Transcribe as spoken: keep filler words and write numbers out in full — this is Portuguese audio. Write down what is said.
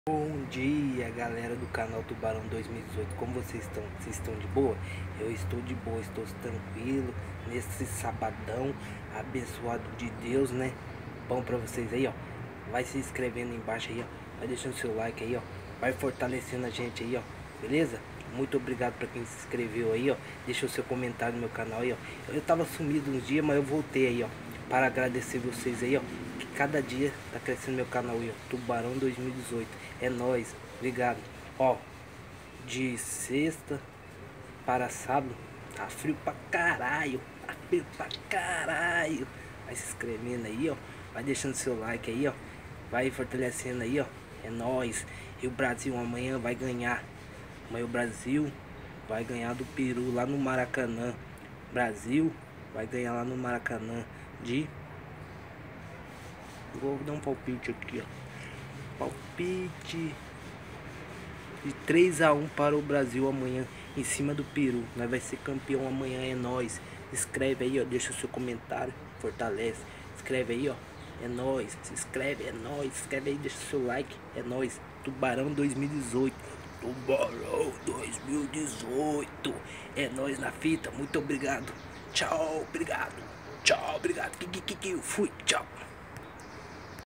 Bom dia, galera do canal Tubarão dois mil e dezoito. Como vocês estão? Vocês estão de boa? Eu estou de boa, estou tranquilo nesse sabadão abençoado de Deus, né? Bom pra vocês aí, ó. Vai se inscrevendo aí embaixo aí, ó. Vai deixando seu like aí, ó. Vai fortalecendo a gente aí, ó. Beleza? Muito obrigado pra quem se inscreveu aí, ó. Deixa o seu comentário no meu canal aí, ó. Eu tava sumido uns dias, mas eu voltei aí, ó, para agradecer vocês aí, ó. Que cada dia tá crescendo meu canal aí, ó. Tubarão dois mil e dezoito. É nóis. Obrigado. Ó, de sexta para sábado tá frio pra caralho. Tá frio pra caralho. Vai se inscrevendo aí, ó. Vai deixando seu like aí, ó. Vai fortalecendo aí, ó. É nóis. E o Brasil amanhã vai ganhar. Amanhã o Brasil vai ganhar do Peru lá no Maracanã. Brasil vai ganhar lá no Maracanã de... Vou dar um palpite aqui, ó. Palpite de três a um para o Brasil amanhã em cima do Peru. Nós vai ser campeão amanhã, é nóis. Escreve aí, ó, deixa o seu comentário, fortalece. Escreve aí, ó, é nóis. Se inscreve, é nóis. Escreve aí, deixa o seu like, é nóis. Tubarão dois mil e dezoito. Tubarão dois mil e dezoito. É nóis na fita. Muito obrigado. Tchau, obrigado. Tchau, obrigado. Fui, tchau.